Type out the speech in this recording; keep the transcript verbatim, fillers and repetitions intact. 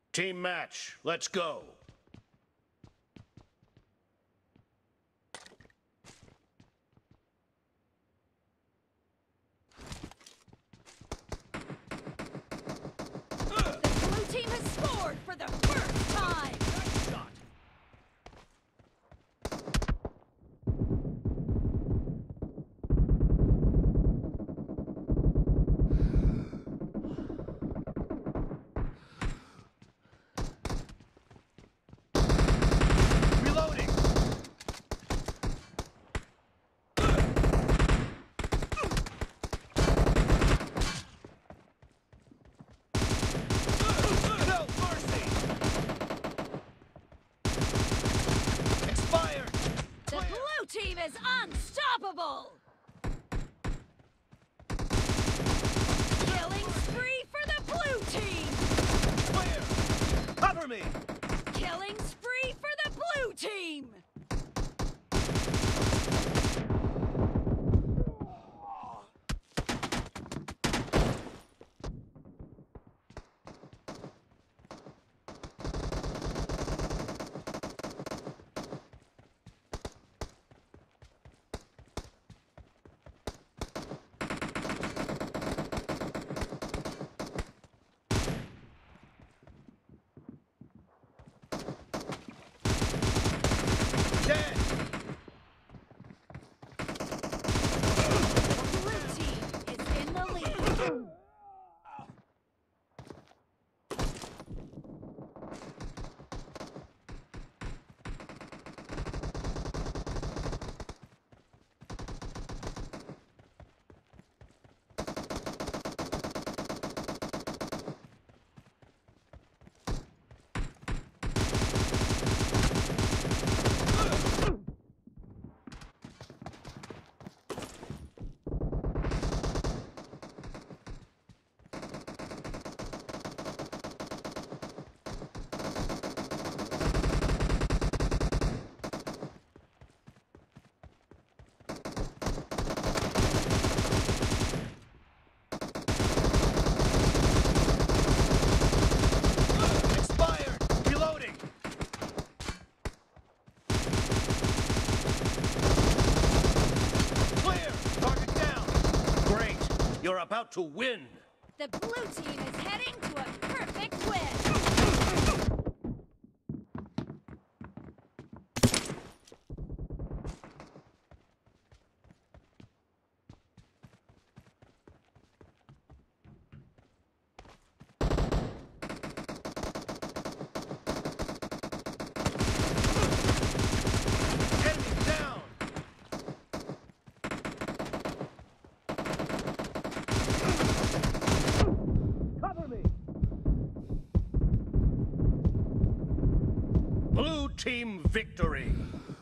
Team match, let's go. The blue team has scored for the first time! Nice shot. Reloading. No mercy. Expired. The blue team is unstoppable! Killing spree for the blue team! Clear. Cover me. Killing spree for the blue team! Dead. Blue team is in the lead. Expired. Reloading. Clear. Target down. Great. You're about to win. The blue team is heading to a perfect win. Enemy down. Cover me. Blue team victory.